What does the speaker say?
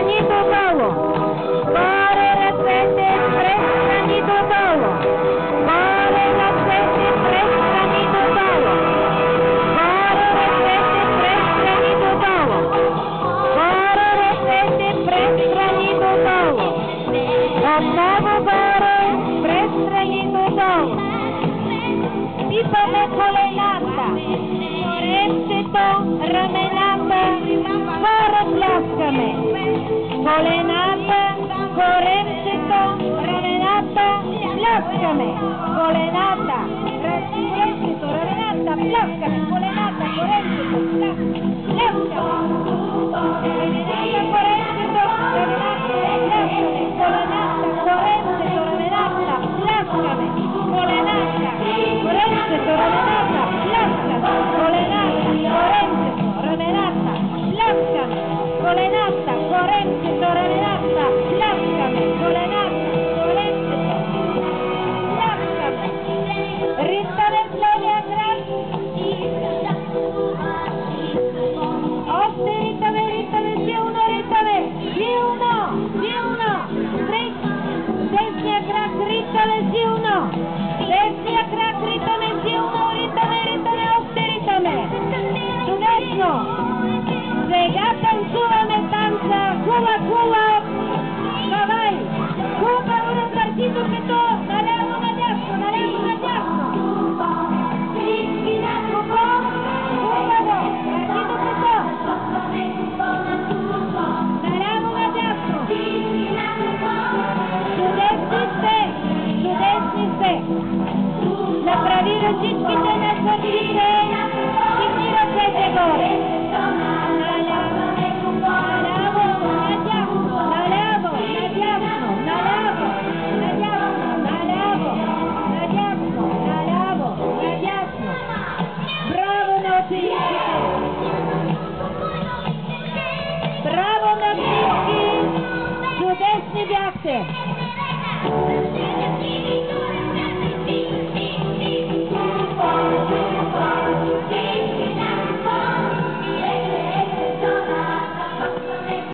Пипаме колената, коремчето, рамената, горе пляскаме. Колената, коремчето, рамената, пляскаме. Колената, коремчето, рамената, пляскаме. Колената, коремчето, пляскаме. Колената, коремчето, рамената, пляскаме. Колената, коремчето, рамената, пляскаме. Колената, коремчето, рамената, пляскаме. Колената, коремчето, рамената, пляскаме. Колената, коремчето, рамената, пляскаме. Колената, коремчето, пляскаме. Ритаме с левия крак. Още ритаме, ритаме, силно ритаме. Силно, силно. Трик. Десния крак ритаме силно. Десния крак ритаме силно. Ритаме, ритаме, още ритаме. Чудесно.